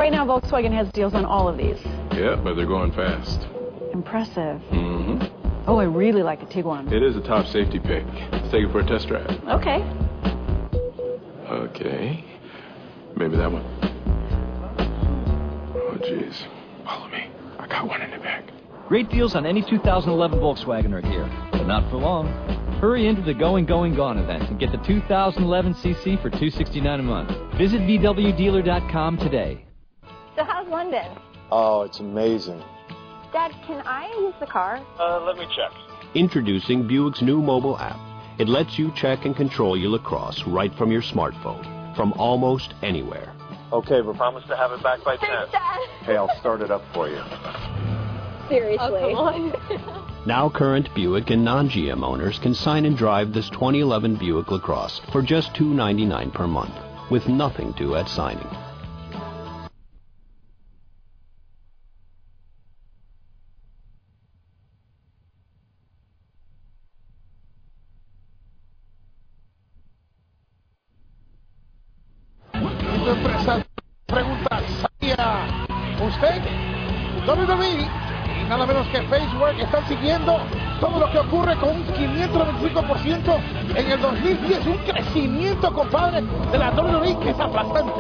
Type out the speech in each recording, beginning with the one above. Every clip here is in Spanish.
Right now, Volkswagen has deals on all of these. Yeah, but they're going fast. Impressive. Mm-hmm. Oh, I really like a Tiguan. It is a top safety pick. Let's take it for a test drive. Okay. Okay. Maybe that one. Oh, jeez. Follow me. I got one in the back. Great deals on any 2011 Volkswagen are here, but not for long. Hurry into the Going Gone event and get the 2011 CC for $269 a month. Visit VWDealer.com today. So how's London? Oh, it's amazing. Dad, can I use the car? Let me check. Introducing Buick's new mobile app. It lets you check and control your lacrosse right from your smartphone, from almost anywhere. Okay, we promise to have it back by 10. Thanks, Dad. Hey, I'll start it up for you. Seriously. Oh, come on. Now current Buick and non-GM owners can sign and drive this 2011 Buick LaCrosse for just $299 per month, with nothing due at signing. Empresa pregunta, ¿sabía usted? WWE y nada menos que Facebook están siguiendo todo lo que ocurre con un 595% en el 2010, un crecimiento, compadre, de la WWE que es aplastante.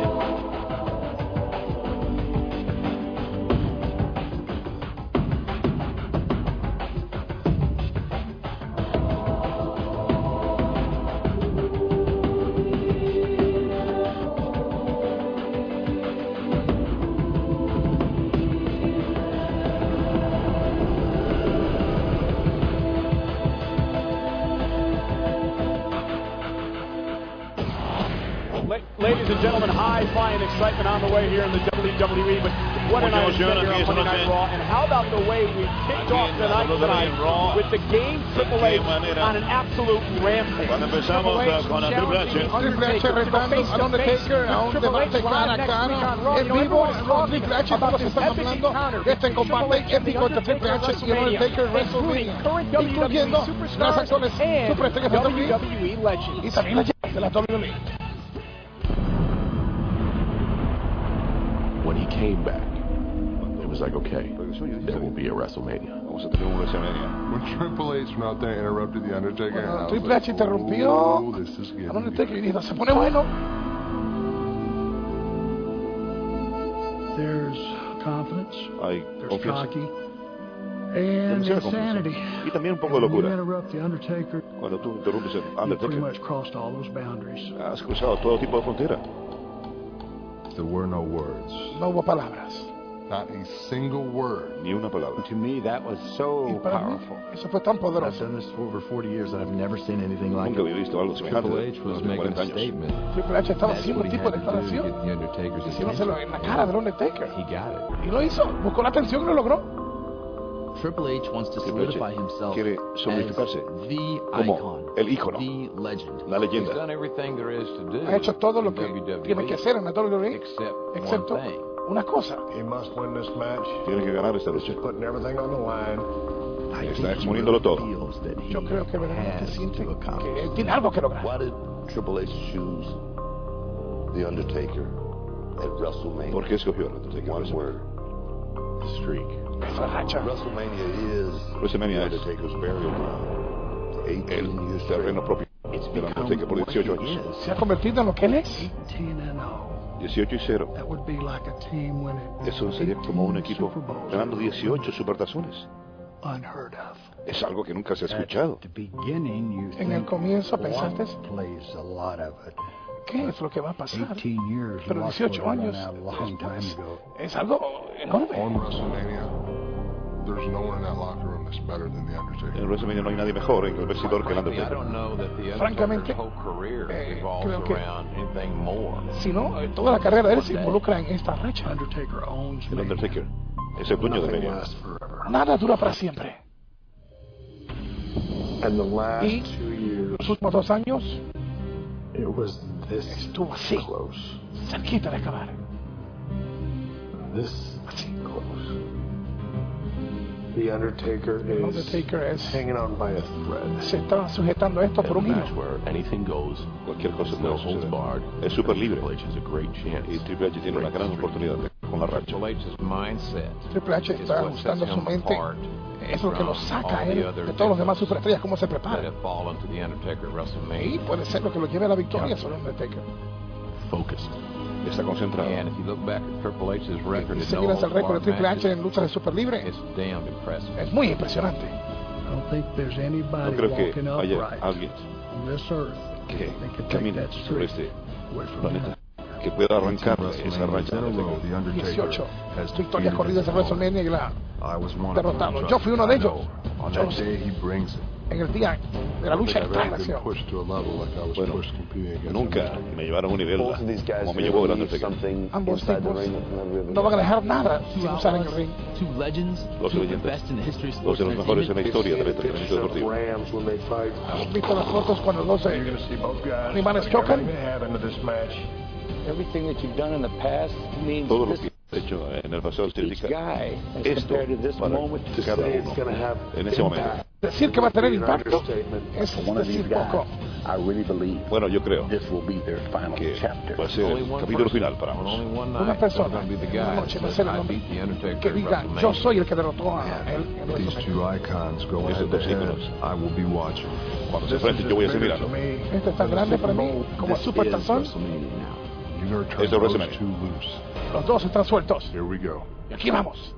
Ladies and gentlemen, high-flying excitement on the way here in the WWE, but what a night here on Monday Night Raw, and how about the way we kicked off the night tonight with the game Triple H on an absolute rampage. Triple H retando al Undertaker a un debate cara a cara en vivo. Triple H, todos están hablando de este combate épico entre Triple H y el Undertaker en WrestleMania, incluyendo las actuales superestrellas de WWE y también las de la WWE. When he came back, it was like, okay, there will be a WrestleMania. When Triple H went out there and interrupted The Undertaker, Bueno, Triple H interrumpió al Undertaker y dijo, se pone bueno. There's confidence, Hay there's confianza. cocky, and Demasiada confianza. insanity. Y también un poco de When you locura. interrupt The Undertaker, Cuando tú interrumpes el you pretty Undertaker, much crossed all those boundaries. has cruzado todo tipo de frontera. there were no words. No hubo palabras. Not a single word. Ni una palabra. To me, that was so Y para mí, powerful. eso fue tan I've poderoso. done this for over 40 years and I've never seen anything like Nunca it. había visto algo semejante. Triple H was durante making 40 a años. statement. Triple H estaba That's haciendo what un he tipo had de to do to declaración. get the Undertaker's Hicieróselo attention. en la cara del Undertaker. He got it. Y lo hizo. Buscó la atención y lo logró. Triple H wants to Triple H solidify himself quiere solidificarse as the como icon, el ícono, the legend. la He's leyenda. done everything there is to do. Ha hecho todo lo que WWE, tiene que hacer en la WWE, except excepto one thing. una cosa. He must win this match. Tiene que ganar esta lucha. Just putting everything on the line. Está exponiéndolo todo. Yo creo que verdaderamente siente que él tiene algo que lograr. Why did Triple H choose The Undertaker at WrestleMania? ¿Por qué escogió al Undertaker? One word. Streak. Esa racha. WrestleMania is WrestleMania The es Undertaker's burial ground. For 18 years el terreno propio del Undertaker por 18 años. Se ha convertido en lo que él es. 18 y 0. That would be like a team winning Eso sería como un 18 equipo Super Bowls. ganando 18 supertazones. Unheard of. Es algo que nunca se ha escuchado. En el comienzo pensaste, plays a lot of it. ¿qué es lo que va a pasar? 18 years. Pero 18 años a long time ago. es algo enorme. On WrestleMania, there's no one in that locker room that's better than The Undertaker. En WrestleMania no hay nadie mejor en el vestidor que el I Undertaker. don't know that the Francamente, Undertaker's whole career revolves creo que around anything more. si no, toda la carrera de él se involucra en esta racha. El Undertaker es el dueño de Mania. Nada dura para siempre. And the last Y 2 years, los últimos 2 años it was this estuvo así, close. cerquita de acabar. This Así. close. The Undertaker El is Undertaker es, hanging on by a thread. se está sujetando esto por un hilo. Match where anything goes. Cualquier cosa No puede holds suceder. barred. Es súper libre. Triple H has a great chance. Y Triple H tiene una gran oportunidad de con la racha. Triple H's mindset Triple H is está what ajustando sets su him mente. apart Es lo que lo saca a all él the other de todos los demás victims superestrellas, cómo se that prepara. have fallen to the Undertaker at Y WrestleMania. puede ser lo que lo lleve a la victoria sobre Undertaker. Focused. Está concentrado. And if you look back at Triple H's record Y in si no miras el holds récord de barred Triple H matches, en luchas de super libre, it's damned impressive. es muy impresionante. I don't think there's No anybody creo que walking haya upright alguien on this earth que that can take camine that sobre streak este away from planeta him. que pueda arrancar esa racha. 18 victorias corridas en WrestleMania y la derrotado. Yo fui uno de ellos. Yo, en el día de la lucha en acción. Bueno, nunca me llevaron a un nivel como me llevó el Undertaker. Ambos tipos no van a dejar nada sin usar en el ring. Two legends, Dos two of the leyendas, best in the history of dos sports de los mejores en la entertainment. historia del entretenimiento deportivo. ¿Has visto las fotos cuando los dos animales chocan? Everything that you've done in the past means Todo lo this que he hecho en el pasado significa guy, as esto compared to this para moment, to cada say it's uno going to have en ese momento. Decir que va a tener impacto es decir poco. Bueno, yo creo que va a ser el capítulo final para ambos. Una persona, una noche va a ser el hombre que diga, yo soy el que derrotó a él en WrestleMania. Esos dos íconos, cuando se enfrenten, yo voy a seguir mirando. Esto es tan grande para mí como el Super Tazón. Esto es WrestleMania. Los dos están sueltos. Y aquí vamos.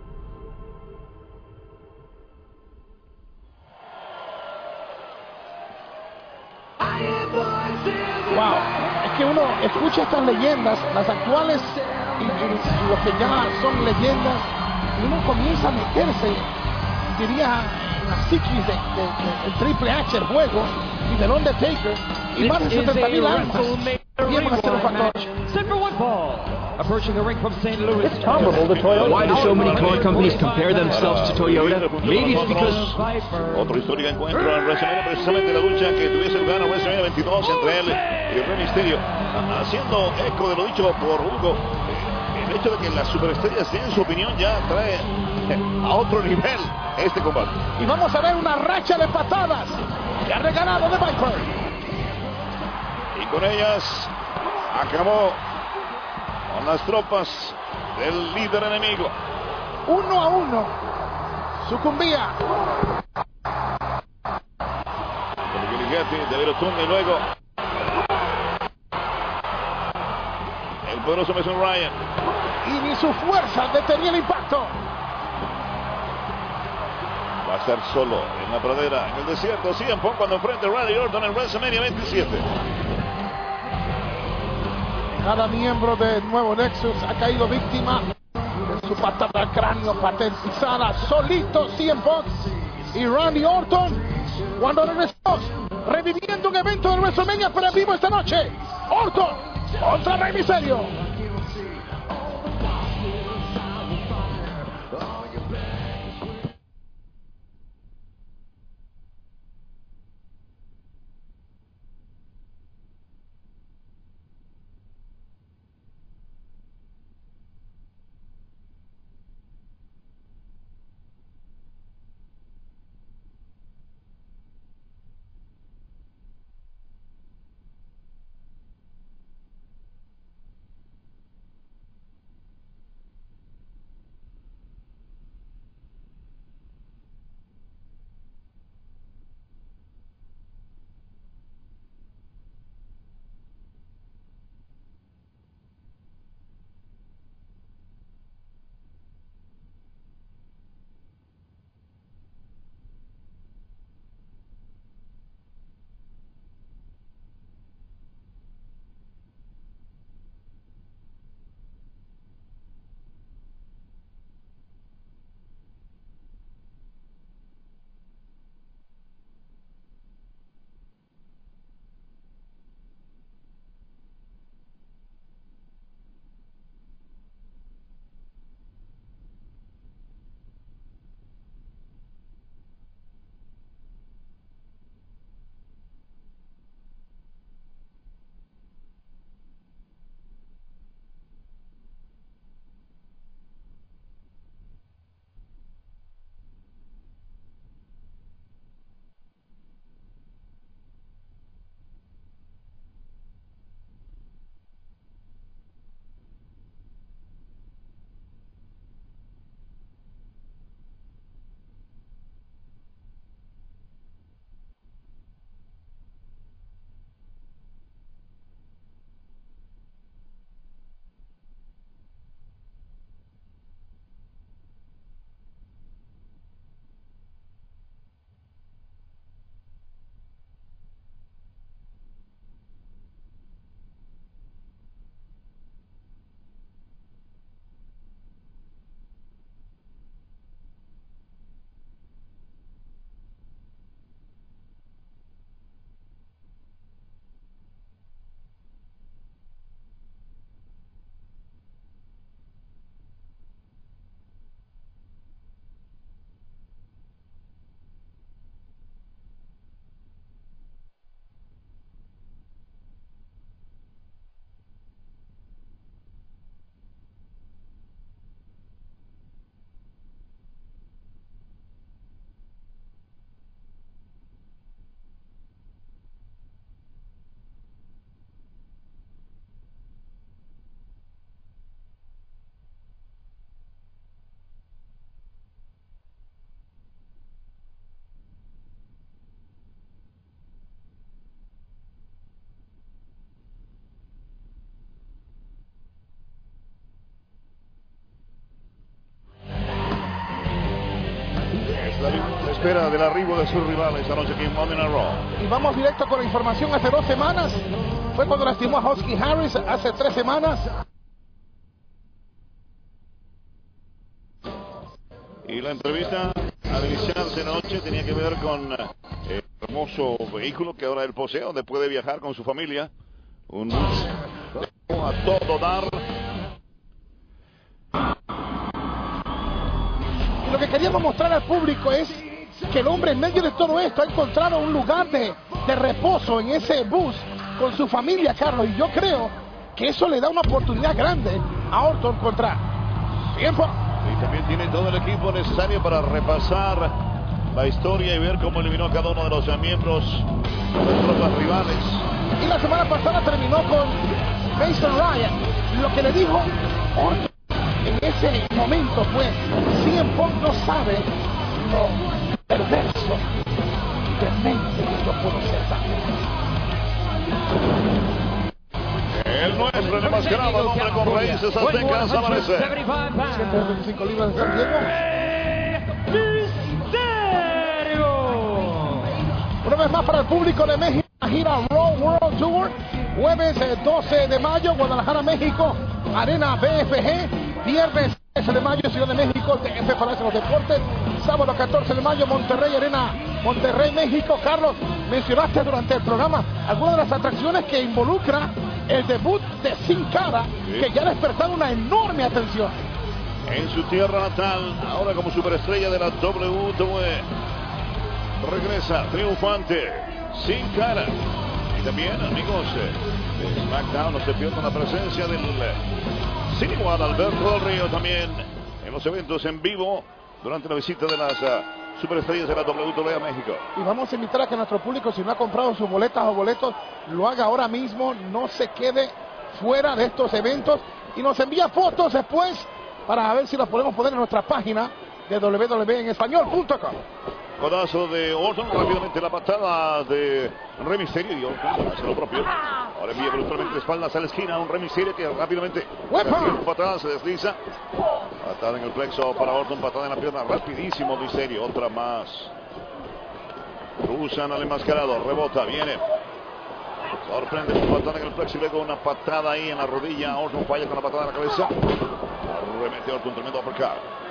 Wow, es que uno escucha estas leyendas, las actuales y lo que ya son leyendas, y uno comienza a meterse, diría, en la psiquis del Triple H, el juego, y del Undertaker, y más de 70,000 almas. Bien van a ser los factores. Approaching the ring from St. Louis. It's comparable to Toyota. Why do so many car companies compare themselves to Toyota? Maybe it's because Otro histórico encuentro en WrestleMania, precisamente la lucha que tuviese lugar en WrestleMania 22 entre él y el Rey Mysterio, haciendo eco de lo dicho por Hugo. El hecho de que las superestrellas tienen su opinión ya trae a otro nivel este combate. Y vamos a ver una racha de patadas que ha regalado de Viper. Y con ellas acabó con las tropas del líder enemigo. 1-1. Sucumbía. Con el Gillighetti de Virotunda y luego el poderoso Mason Ryan. Y ni su fuerza detenía el impacto. Va a estar solo en la pradera, en el desierto, CM Punk cuando enfrente a Randy Orton en WrestleMania 27. Cada miembro de Nuevo Nexus ha caído víctima de su patada al cráneo patentizada. Solito CM Punk y Randy Orton. Cuando regresamos, reviviendo un evento de WrestleMania, pero en vivo esta noche. Orton contra Rey Mysterio. Es la espera del arribo de sus rivales esta noche aquí en Monday Night Raw. Y vamos directo con la información. Hace 2 semanas fue cuando lastimó a Husky Harris. Hace 3 semanas. Y la entrevista al iniciarse la noche tenía que ver con el hermoso vehículo que ahora él posee, donde puede viajar con su familia. Un bus a todo dar. Y lo que queríamos mostrar al público es que el hombre en medio de todo esto ha encontrado un lugar de reposo en ese bus con su familia, Carlos. Y yo creo que eso le da una oportunidad grande a Orton contra tiempo. Y también tiene todo el equipo necesario para repasar la historia y ver cómo eliminó a cada uno de los miembros de las tropas rivales. Y la semana pasada terminó con Mason Ryan. Lo que le dijo Orton en ese momento fue: CM Punk no sabe lo perverso y demente que yo puedo ser también. El nuestro, el enmascarado, el hombre con raíces aztecas, aparece. 125 libras de San Diego. Una vez más para el público de México, la gira Raw World Tour. Jueves 12 de mayo, Guadalajara, México, Arena BFG. Viernes 13 de mayo, Ciudad de México, TF Palacio de los Deportes. Sábado 14 de mayo, Monterrey, Arena Monterrey, México. Carlos, mencionaste durante el programa algunas de las atracciones que involucra el debut de Sin Cara, que ya ha despertado una enorme atención. En su tierra natal, ahora como superestrella de la WWE, regresa triunfante Sin Cara. Y también, amigos de SmackDown, no se pierdan la presencia del sin igual Alberto del Río también en los eventos en vivo durante la visita de las superestrellas de la WWE a México. Y vamos a invitar a que nuestro público, si no ha comprado sus boletas o boletos, lo haga ahora mismo, no se quede fuera de estos eventos y nos envía fotos después para ver si las podemos poner en nuestra página de www.enespañol.com. Codazo de Orton, rápidamente la patada de Rey Mysterio y Orton hace lo propio. Ahora envía brutalmente de espaldas a la esquina a un Rey Mysterio que rápidamente patada, se desliza. Patada en el plexo para Orton, patada en la pierna, rapidísimo Mysterio, otra más. Cruzan al enmascarado, rebota, viene. Sorprende con patada en el plexo y luego una patada ahí en la rodilla. Orton falla con la patada en la cabeza. Remete Orton, tremendo uppercut.